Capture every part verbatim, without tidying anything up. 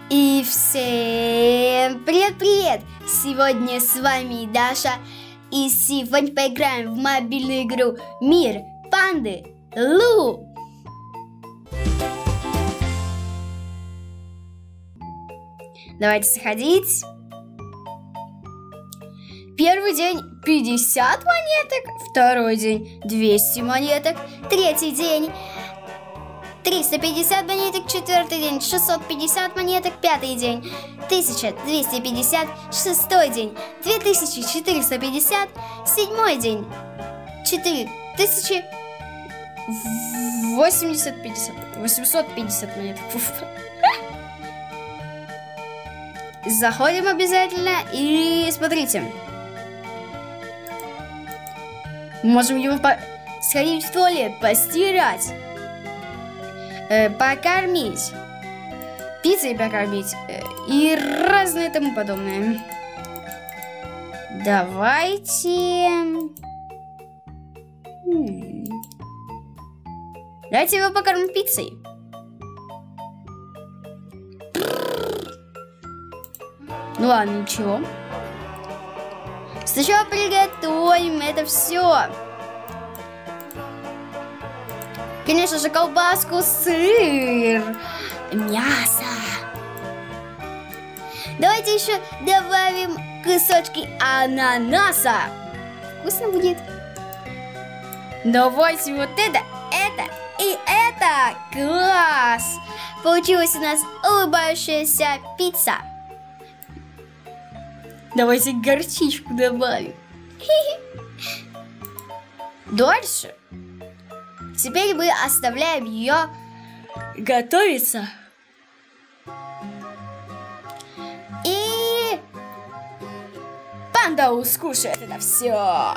И всем привет-привет! Сегодня с вами Даша, и сегодня поиграем в мобильную игру Мир Панды Лу. Давайте заходить. Первый день пятьдесят монеток, второй день двести монеток, третий день триста пятьдесят монеток, четвертый день шестьсот пятьдесят монеток, пятый день тысяча двести пятьдесят, шестой день две тысячи четыреста пятьдесят, седьмой день четыре тысячи восемьдесят пятьдесят, восемьсот пятьдесят монеток. Заходим обязательно и смотрите. Можем его по... сходить в туалет, постирать, э, покормить, пиццей покормить э, и разное тому подобное. Давайте... М-м. Давайте его покормим пиццей. Ну ладно, ничего. Сначала приготовим это все. Конечно же, колбаску, сыр, мясо. Давайте еще добавим кусочки ананаса. Вкусно будет. Давайте вот это, это и это. Класс! Получилась у нас улыбающаяся пицца. Давайте горчичку добавим. Дальше. Теперь мы оставляем ее готовиться. И панда скушает это все.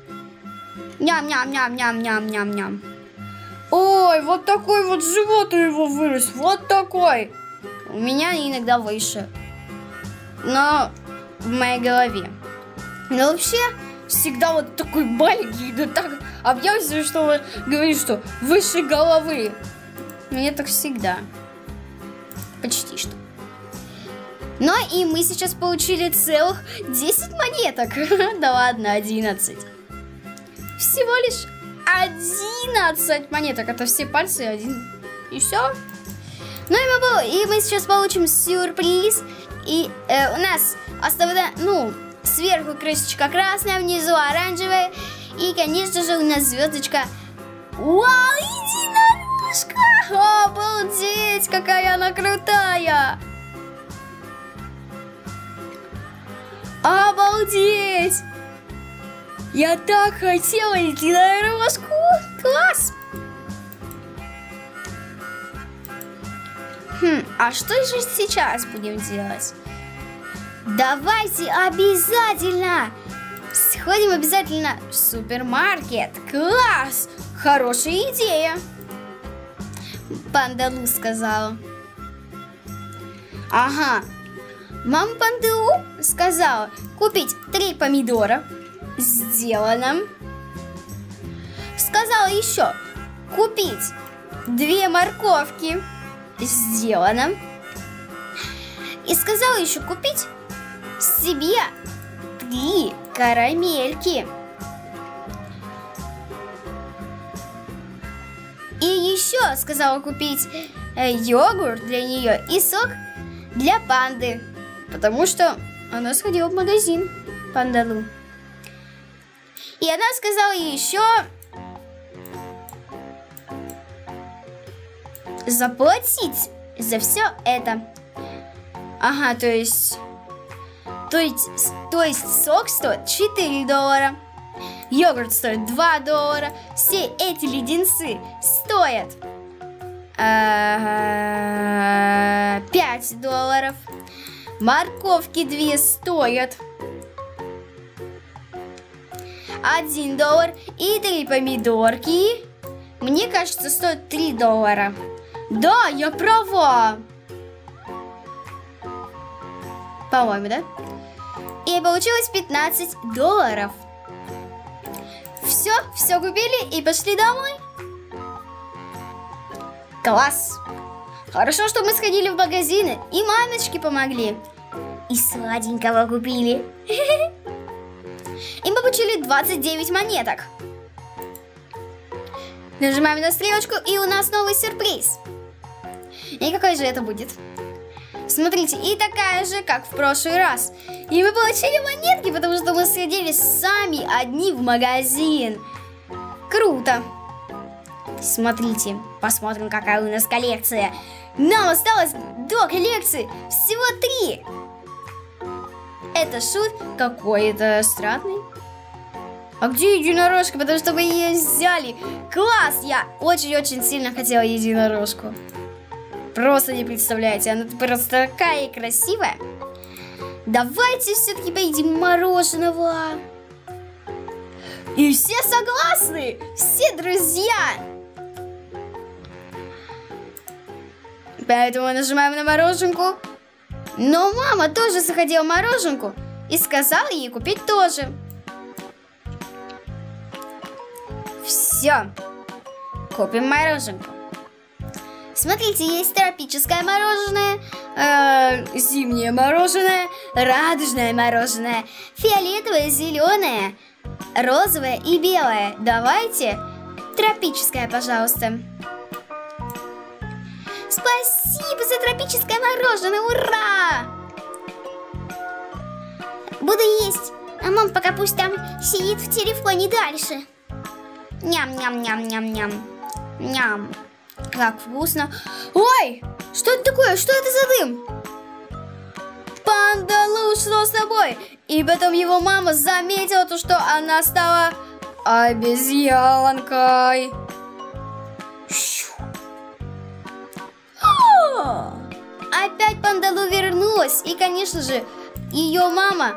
Ням-ням-ням-ням-ням-ням-ням. Ой, вот такой вот живот у него вырос. Вот такой. У меня иногда выше. Но... в моей голове. Но вообще, всегда вот такой маленький, да так объемся, что вы говорите, что выше головы. Мне так всегда. Почти что. Но и мы сейчас получили целых десять монеток. Да ладно, одиннадцать. Всего лишь одиннадцать монеток. Это все пальцы один. И все. Ну и мы, и мы сейчас получим сюрприз. И э, у нас оставлена, ну, сверху крышечка красная, внизу оранжевая. И, конечно же, у нас звездочка. Вау, единорожка! Обалдеть, какая она крутая! Обалдеть! Я так хотела единорожку! Класс! Хм, а что же сейчас будем делать? Давайте обязательно сходим обязательно в супермаркет. Класс! Хорошая идея. Панда Лу сказала. Ага. Мама Панда Лу сказала купить три помидора. Сделано. Сказала еще купить две морковки. Сделано. И сказала еще купить себе три карамельки. И еще сказала купить э, йогурт для нее и сок для панды. Потому что она сходила в магазин, Панда Лу. И она сказала еще заплатить за все это. Ага, то есть, то есть, то есть сок стоит четыре доллара, йогурт стоит два доллара, все эти леденцы стоят э, пять долларов, морковки две стоят один доллар и три помидорки, мне кажется, стоят три доллара. Да, я права. По-моему, да? И получилось пятнадцать долларов. Все, все купили и пошли домой. Класс. Хорошо, что мы сходили в магазины, и мамочки помогли. И сладенького купили. И мы получили двадцать девять монеток. Нажимаем на стрелочку, и у нас новый сюрприз. И какой же это будет? Смотрите, и такая же, как в прошлый раз. И мы получили монетки, потому что мы сходили сами одни в магазин. Круто. Смотрите, посмотрим, какая у нас коллекция. Нам осталось до коллекции всего три. Это шут какой-то странный. А где единорожка? Потому что мы ее взяли. Класс! Я очень-очень сильно хотела единорожку. Просто не представляете, она просто такая красивая. Давайте все-таки поедим мороженого. И все согласны, все друзья. Поэтому нажимаем на мороженку. Но мама тоже захотела мороженку и сказала ей купить тоже. Все, купим мороженку. Смотрите, есть тропическое мороженое, э, зимнее мороженое, радужное мороженое, фиолетовое, зеленое, розовое и белое. Давайте тропическое, пожалуйста. Спасибо за тропическое мороженое, ура! Буду есть, а мам пока пусть там сидит в телефоне дальше. Ням-ням-ням-ням-ням. Ням. Как вкусно. Ой, что это такое? Что это за дым? Пандалу, что с тобой? И потом его мама заметила то, что она стала обезьянкой. О! Опять Пандалу вернулась. И, конечно же, ее мама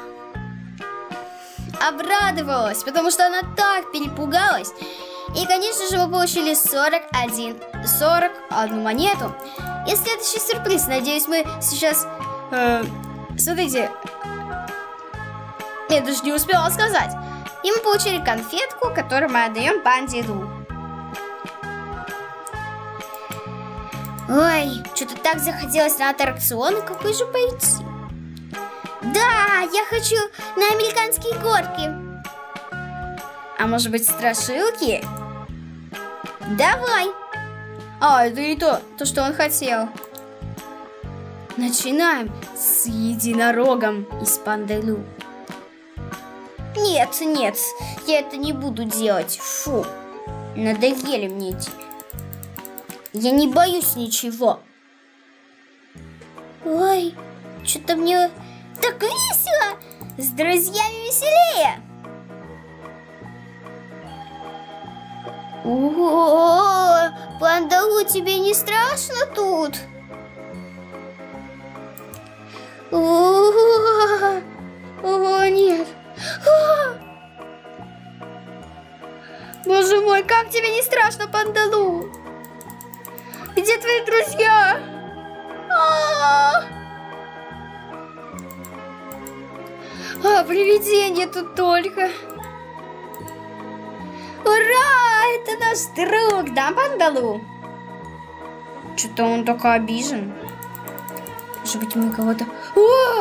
обрадовалась, потому что она так перепугалась. И, конечно же, мы получили сорок один, сорок одну монету. И следующий сюрприз. Надеюсь, мы сейчас... Э, смотрите. Я даже не успела сказать. И мы получили конфетку, которую мы отдаем Пандалу. Ой, что-то так захотелось на аттракцион. Какой же пойти? Да, я хочу на американские горки. А может быть, страшилки? Давай. А, это не то, то, что он хотел. Начинаем с единорогом из Пандалу. Нет, нет, я это не буду делать. Фу, надоели мне эти. Я не боюсь ничего. Ой, что-то мне так весело. С друзьями веселее. О, Пандалу, тебе не страшно тут? О, о нет. О! Боже мой, как тебе не страшно, Пандалу? Где твои друзья? А, а привидение тут только. Ура! Это наш друг, да, Пандалу? Что-то он такой обижен. Может быть, мы кого-то... О!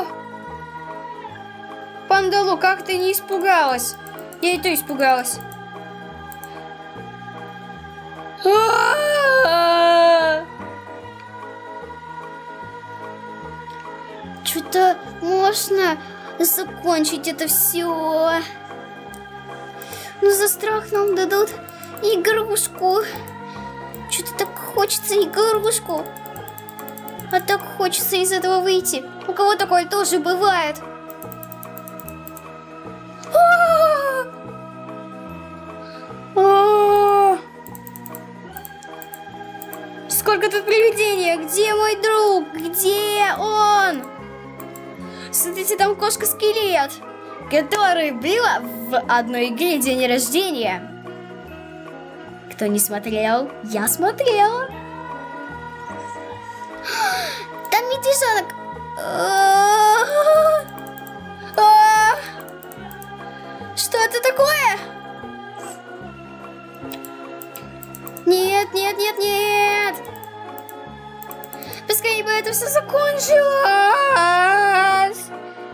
Пандалу, как ты не испугалась? Я и то испугалась. Что-то можно закончить это все. Ну, за страх нам дадут игрушку. Что-то так хочется игрушку. А так хочется из этого выйти. У кого такое тоже бывает. Сколько тут привидений? Где мой друг? Где он? Смотрите, там кошка-скелет, которая была в одной игре день рождения. Кто не смотрел? Я смотрела. Там медвежонок. Что это такое? Нет, нет, нет, нет. все закончилось.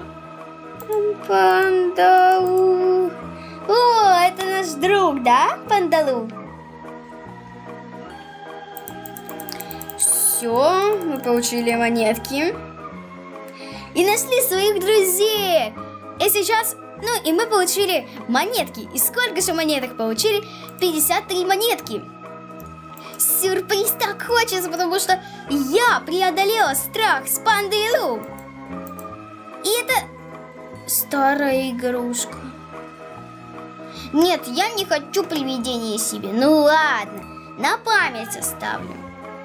Пандалу. О, это наш друг, да, Пандалу? Все, мы получили монетки. И нашли своих друзей. И сейчас, ну, и мы получили монетки. И сколько же монеток получили? пятьдесят три монетки. Сюрприз так хочется, потому что я преодолела страх с Пандой Лу. И это старая игрушка. Нет, я не хочу привидение себе. Ну ладно, на память оставлю.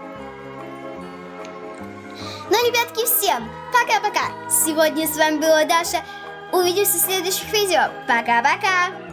Ну, ребятки, всем пока-пока. Сегодня с вами была Даша. Увидимся в следующих видео. Пока-пока.